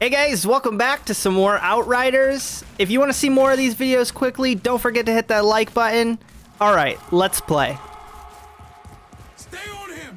Hey guys, welcome back to some more Outriders. If you want to see more of these videos quickly, don't forget to hit that like button. Alright, let's play. Stay on him!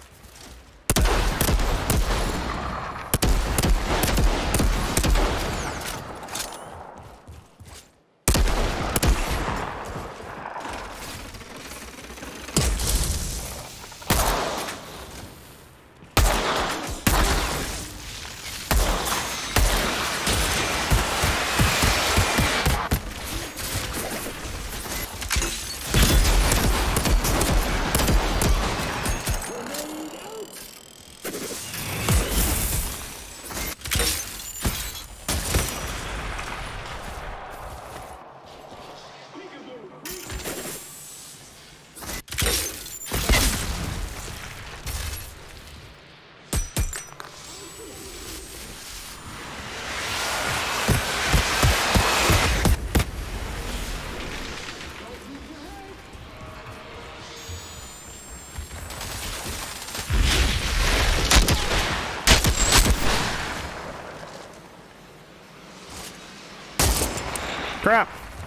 Crap.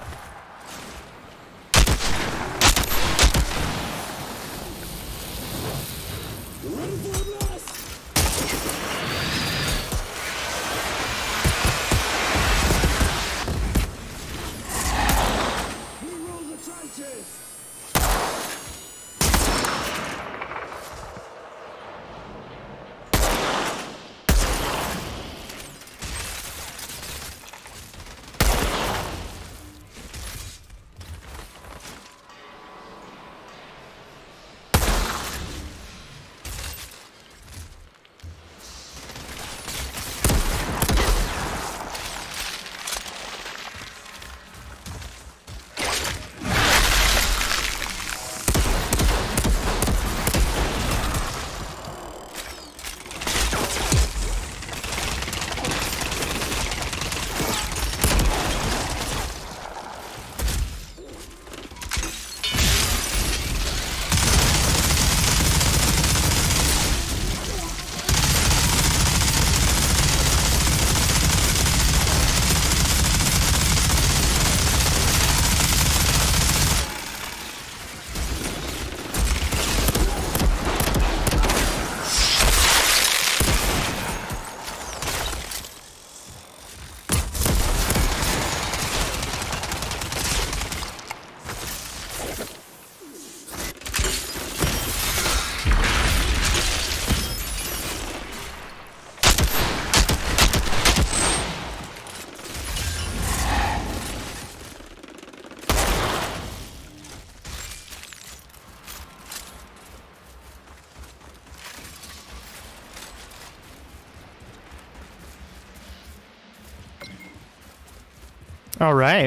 All right.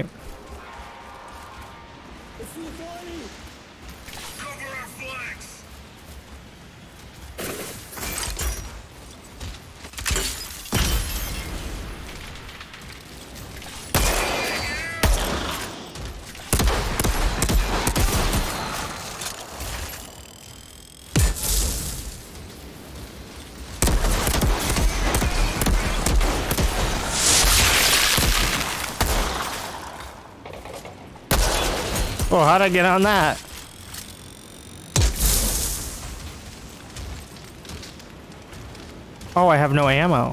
Cover our flanks! Oh, how'd I get on that? Oh, I have no ammo.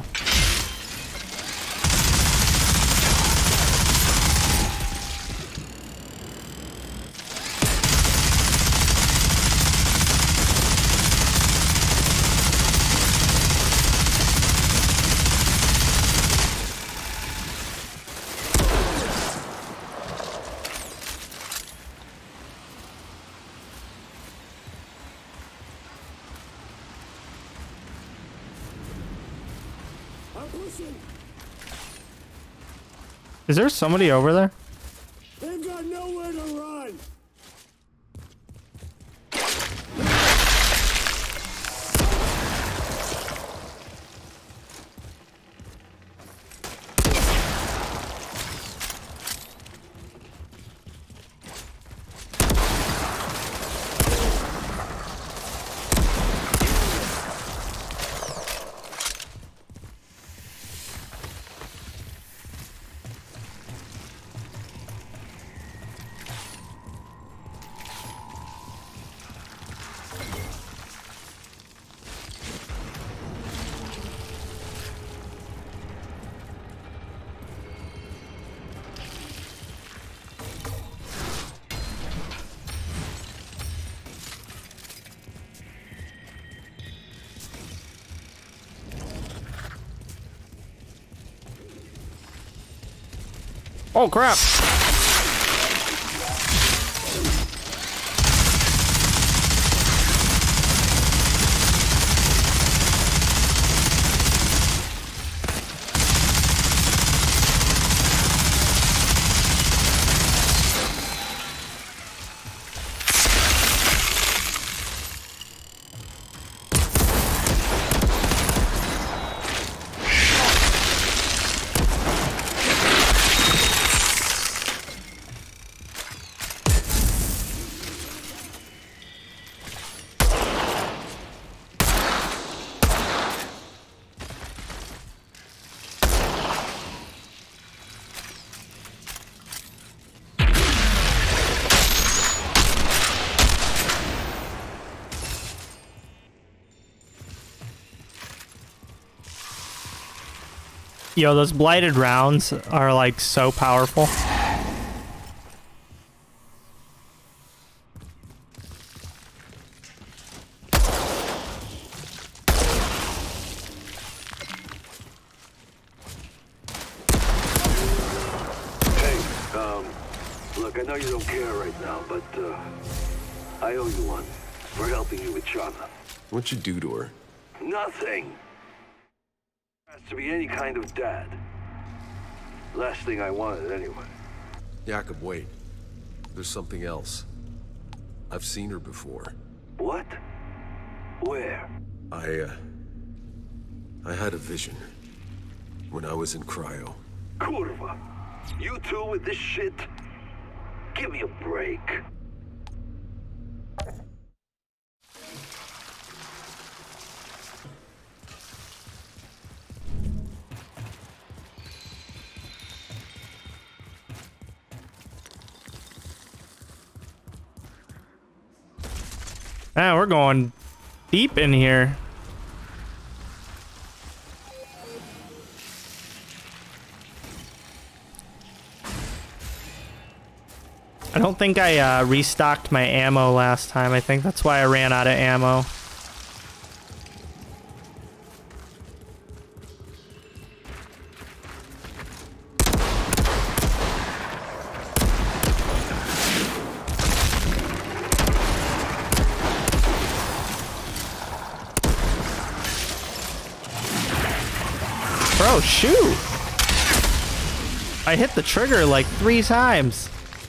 Is there somebody over there? They've got nowhere to run! Oh, crap. Yo, those blighted rounds are like so powerful. Look, I know you don't care right now, but I owe you one for helping you with Chana. What'd you do to her? Nothing. Has to be any kind of dad. Last thing I wanted, anyway. Jakob, wait. There's something else. I've seen her before. What? Where? I had a vision when I was in cryo. Kurva. You two with this shit? Give me a break. Ah, we're going deep in here. I don't think I restocked my ammo last time. I think that's why I ran out of ammo. Bro, shoot! I hit the trigger like 3 times.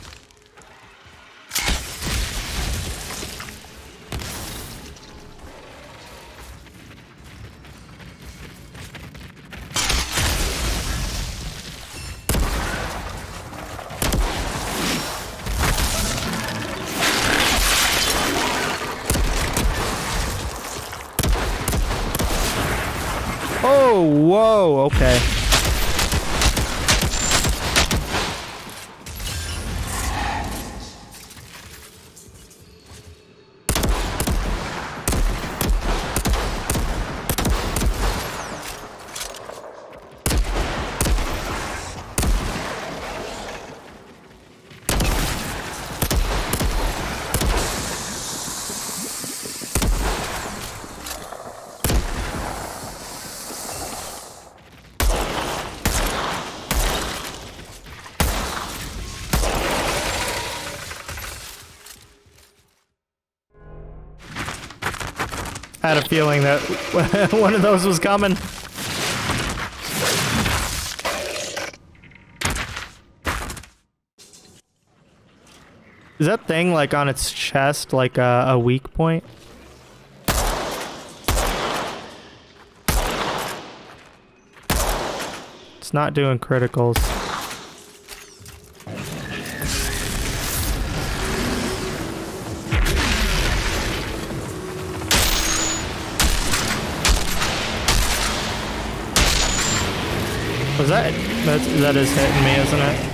Oh, whoa, okay. I had a feeling that one of those was coming. Is that thing like on its chest like a weak point? It's not doing criticals. Was that is hitting me, isn't it?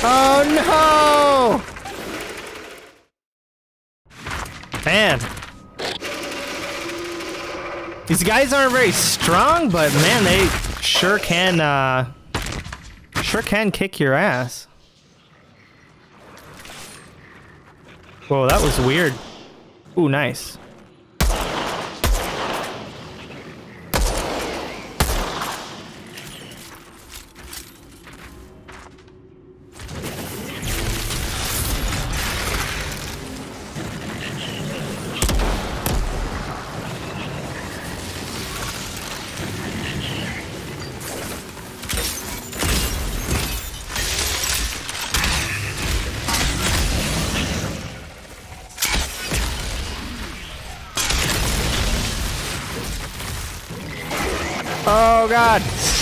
Oh no! Man. These guys aren't very strong, but man, they sure can kick your ass. Whoa, that was weird. Ooh, nice. Oh God.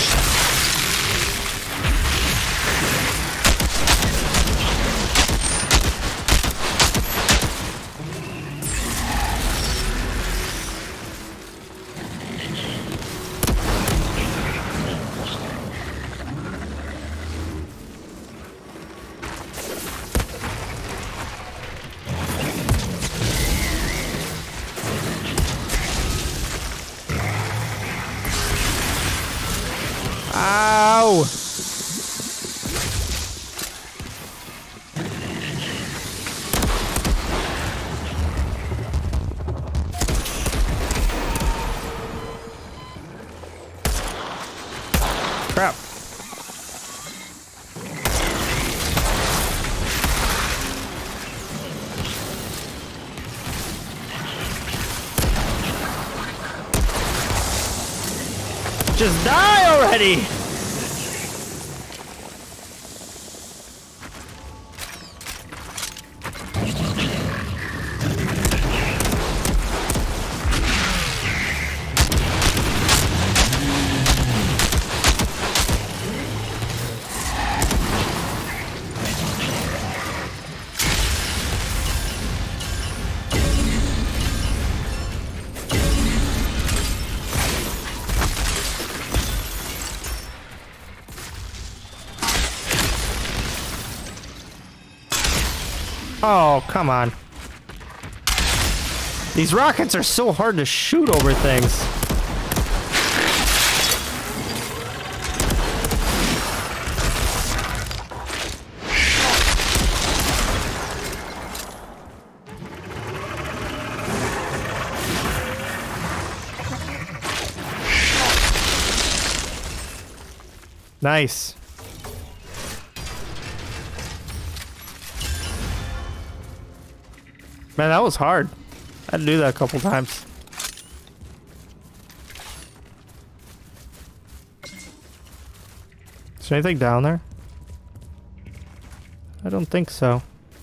Ow! Crap. Just die already! Oh, come on. These rockets are so hard to shoot over things. Nice. Man, that was hard. I had to do that a couple times. Is there anything down there? I don't think so.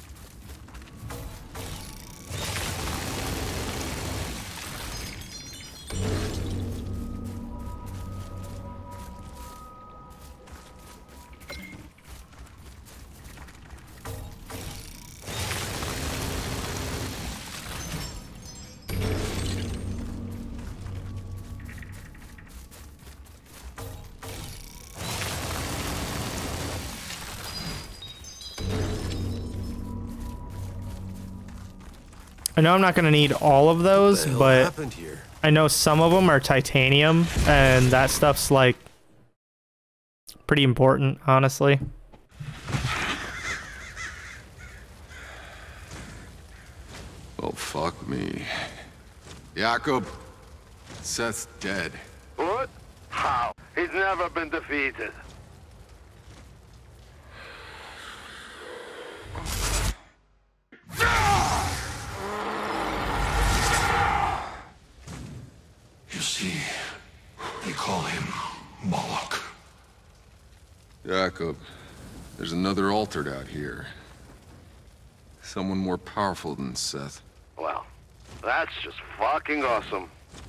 I know I'm not going to need all of those, but I know some of them are titanium, and that stuff's like pretty important, honestly. Oh, fuck me. Jakob, Seth's dead. What? How? He's never been defeated. You see, they call him MOLOCH. Jakob, there's another altered out here. Someone more powerful than Seth. Well, that's just fucking awesome.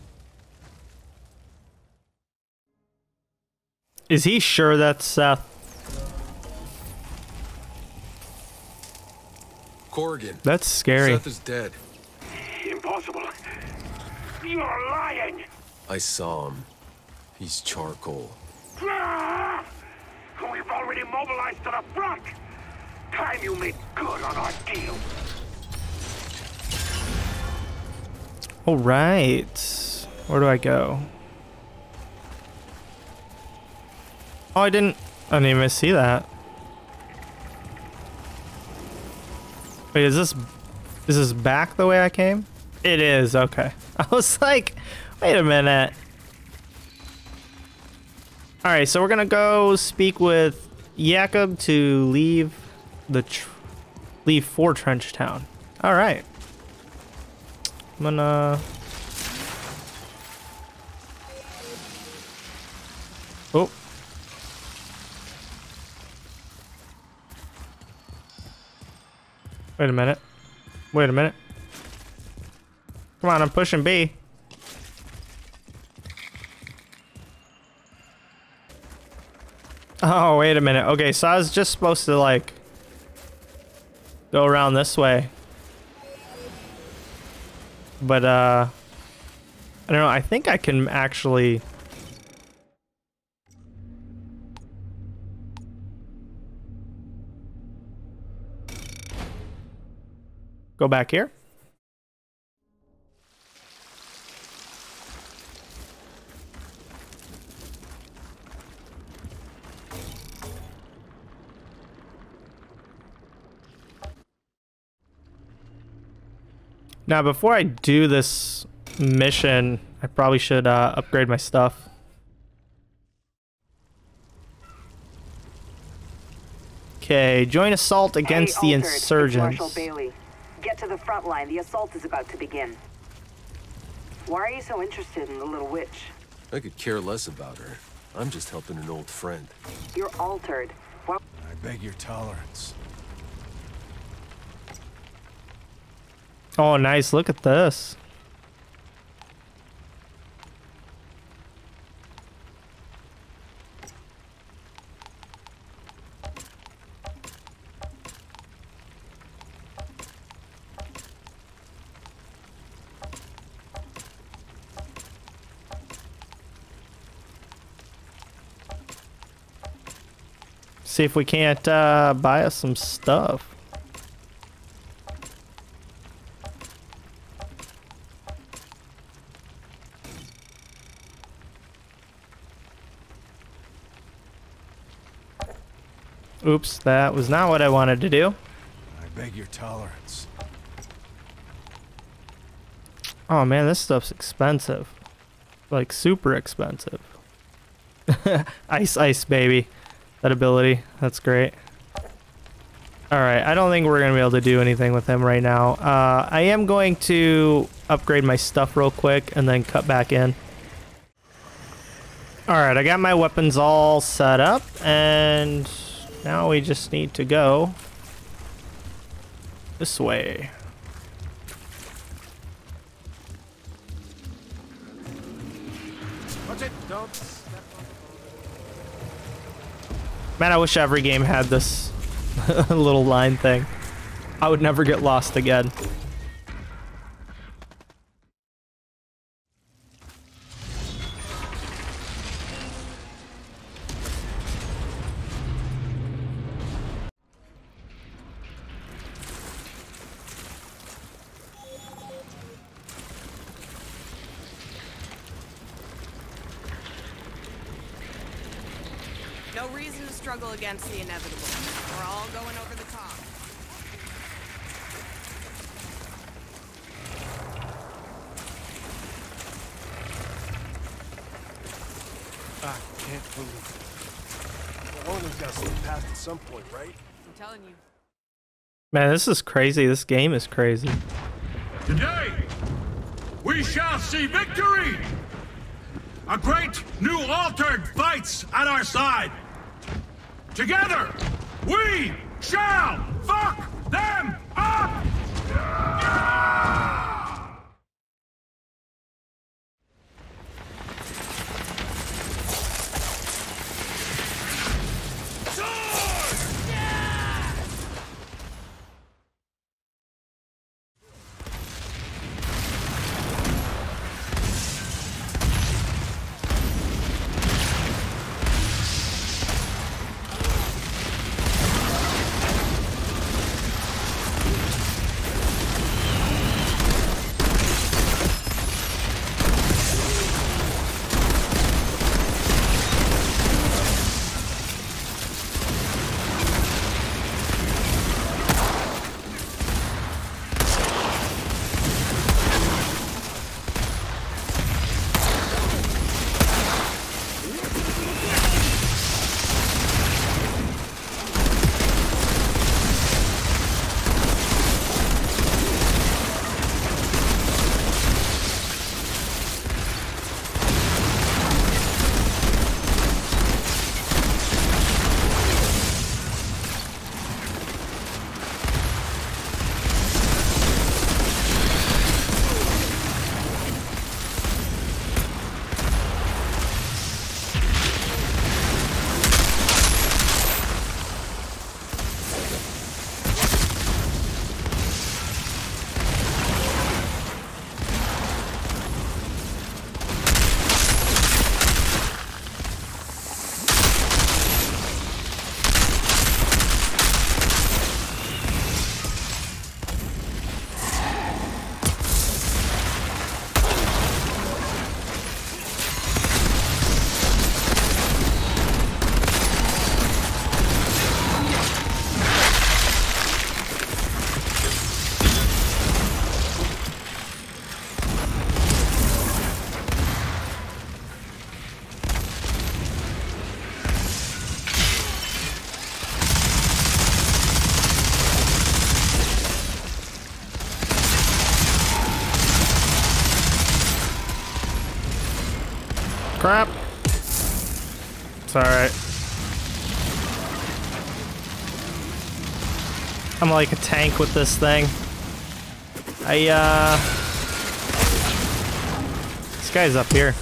Is he sure that's Seth? Corrigan. That's scary. Seth is dead. Impossible. You're lying. I saw him. He's charcoal. We've already mobilized to the front. Time you made good on our deal. All right. Where do I go? Oh, I didn't even see that. Wait, is this back the way I came? It is, okay. I was like, wait a minute. All right, so we're gonna go speak with Jakob to leave leave for Trench Town. All right. I'm gonna... Oh. Wait a minute. Wait a minute. Come on, I'm pushing B. Oh, wait a minute. Okay, so I was just supposed to, like, go around this way. But, I don't know. I think I can actually... go back here. Now, before I do this mission, I probably should upgrade my stuff. Okay, join assault against the Altered, it's insurgents. Marshal Bailey. Get to the front line. The assault is about to begin. Why are you so interested in the little witch? I could care less about her. I'm just helping an old friend. You're altered. Why? I beg your tolerance. Oh, nice. Look at this. See if we can't buy us some stuff. Oops, that was not what I wanted to do. I beg your tolerance. Oh man, this stuff's expensive. Like super expensive. Ice, ice, baby. That ability, that's great. Alright, I don't think we're gonna be able to do anything with him right now. I am going to upgrade my stuff real quick and then cut back in. Alright, I got my weapons all set up and now we just need to go this way. Watch it, don't step on Man, I wish every game had this little line thing. I would never get lost again. No reason to struggle against the inevitable. We're all going over the top. Ah, can't believe it. Well, one of them's got to slip past at some point, right? I'm telling you. Man, this is crazy. This game is crazy. Today, we shall see victory! A great new altered fights at our side! Together, we shall fuck them up! Crap. It's alright. I'm like a tank with this thing. This guy's up here.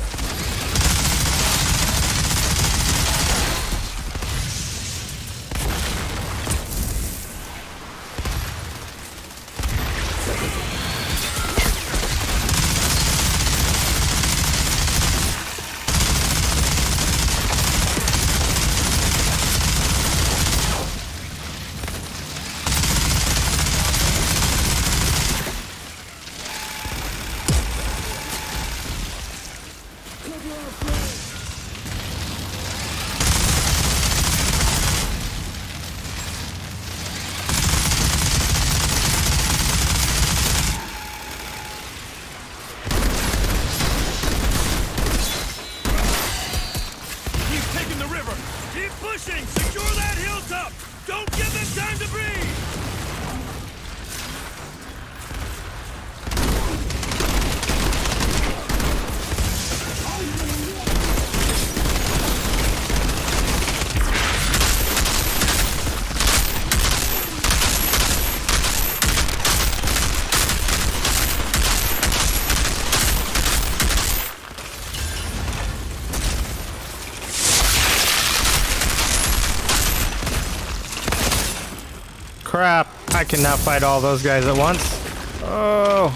Crap, I cannot fight all those guys at once. Oh.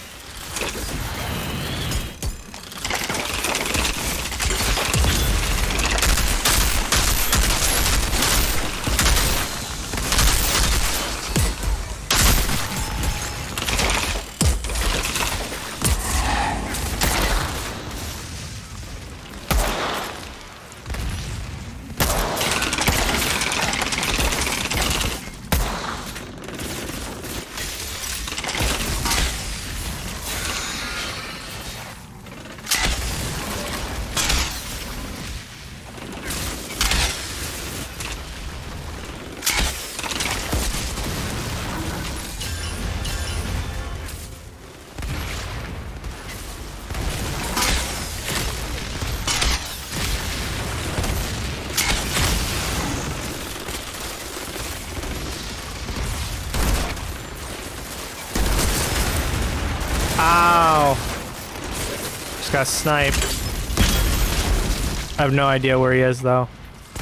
Ow. Just got sniped. I have no idea where he is, though.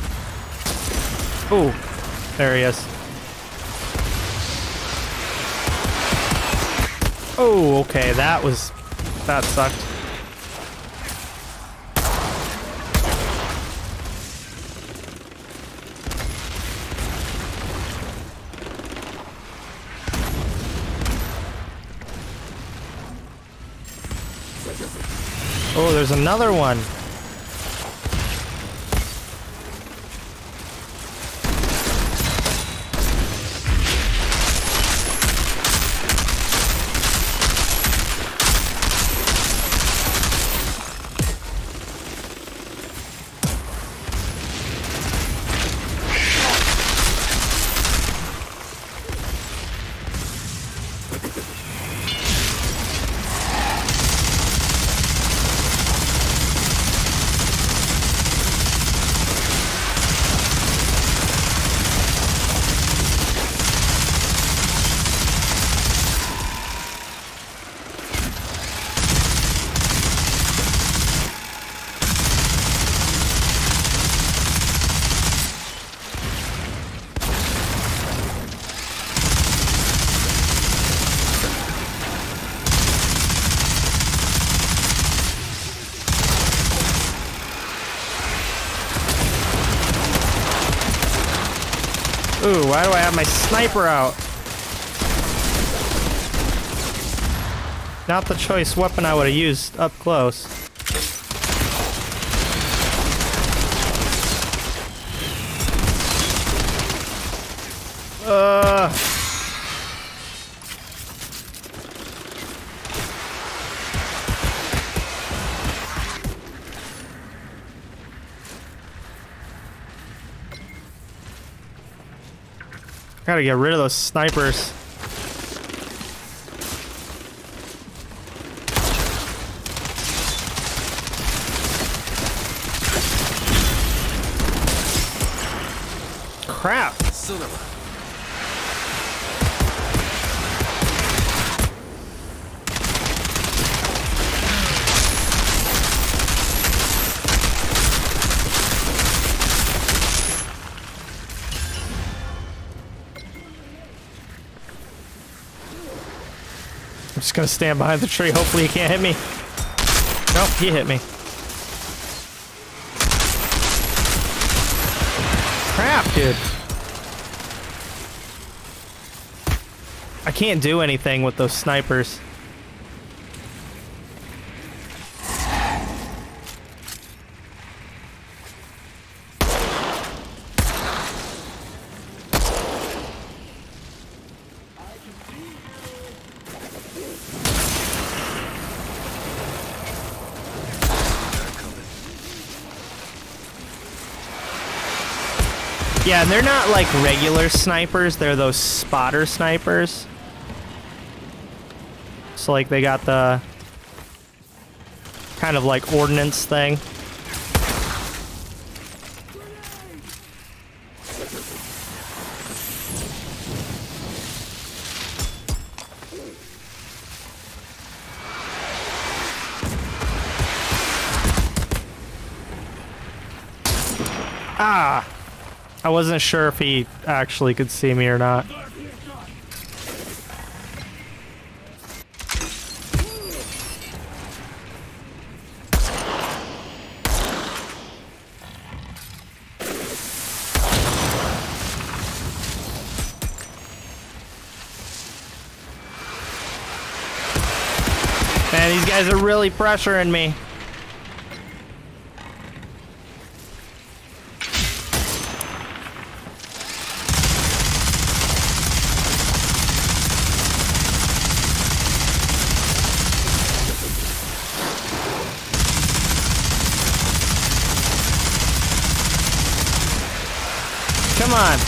Ooh. There he is. Oh, okay. That sucked. Oh, there's another one. Ooh, why do I have my sniper out? Not the choice weapon I would have used up close. Gotta get rid of those snipers. crap. Cinema. I'm just gonna stand behind the tree. Hopefully he can't hit me. Nope, he hit me. Crap, dude. I can't do anything with those snipers. Yeah, and they're not like regular snipers, they're those spotter snipers. So like they got the kind of like ordnance thing. Ah! I wasn't sure if he actually could see me or not. Man, these guys are really pressuring me. Come on.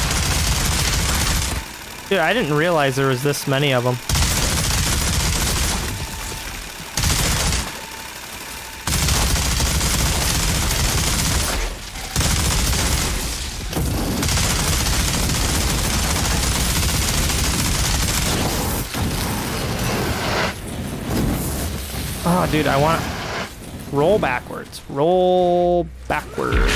Dude, I didn't realize there was this many of them. Oh, dude, I want to roll backwards. Roll backwards.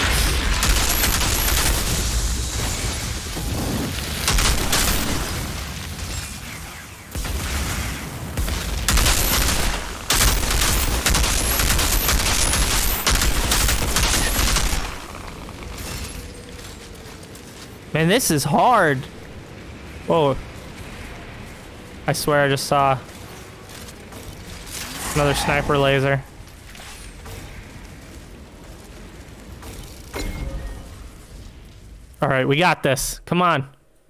Man, this is hard. Whoa. I swear I just saw another sniper laser. All right, we got this. Come on.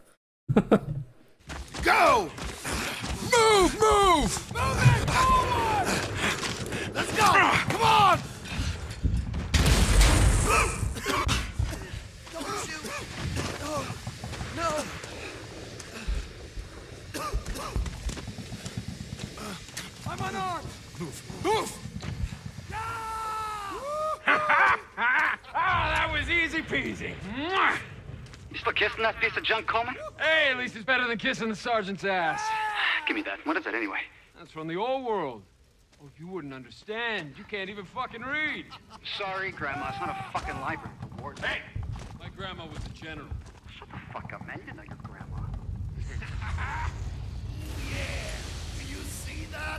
Go! Move! Move! Move it! Forward! Let's go! Come on! Don't shoot! No! I'm unarmed! Move! Move! That was easy peasy. Mwah! You still kissing that piece of junk, Coleman? Hey, at least it's better than kissing the sergeant's ass. Give me that. What is it anyway? That's from the old world. Oh, you wouldn't understand. You can't even fucking read. Sorry, Grandma. It's not a fucking library for boards. Hey! My grandma was a general. Shut the fuck up, man. You didn't know your grandma. Yeah! Do you see that?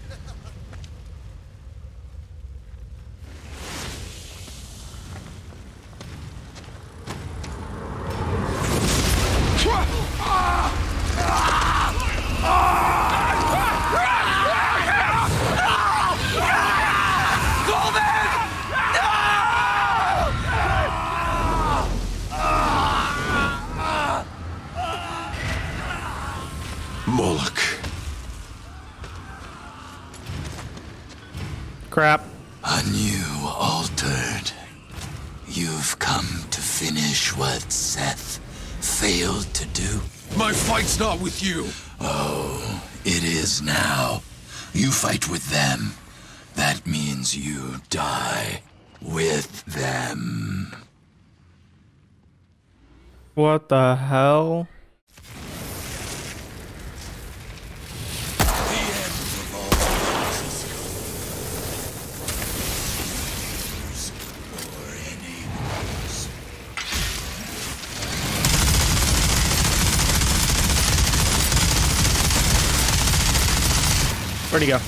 Moloch. Crap. A new altered. You've come to finish what Seth failed to do. My fight's not with you. Oh, it is now. You fight with them. That means you die with them. What the hell? Where'd he go?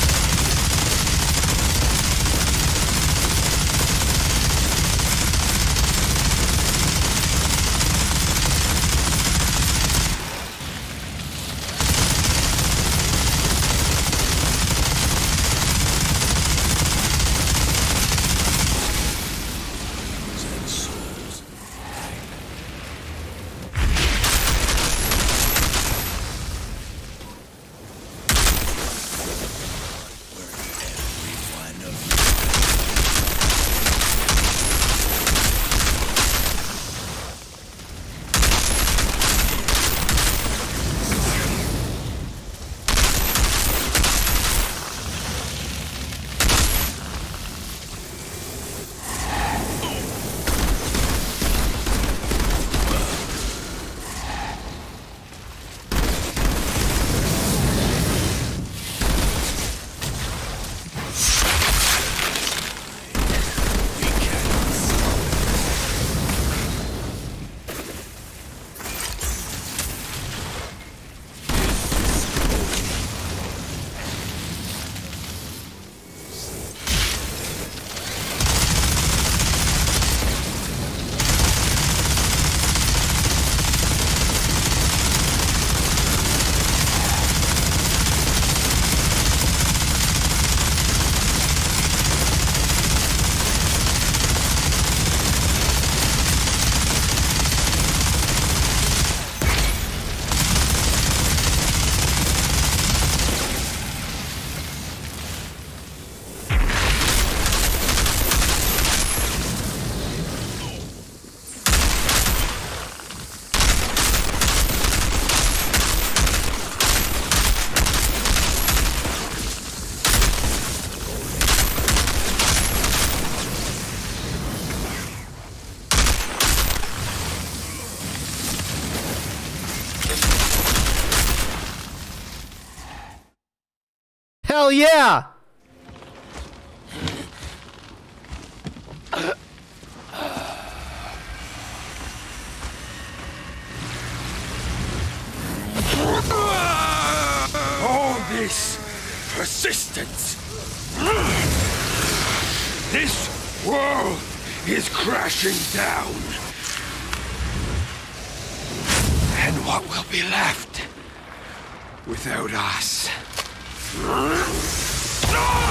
Hell yeah! All this persistence. This world is crashing down. And what will be left without us? No!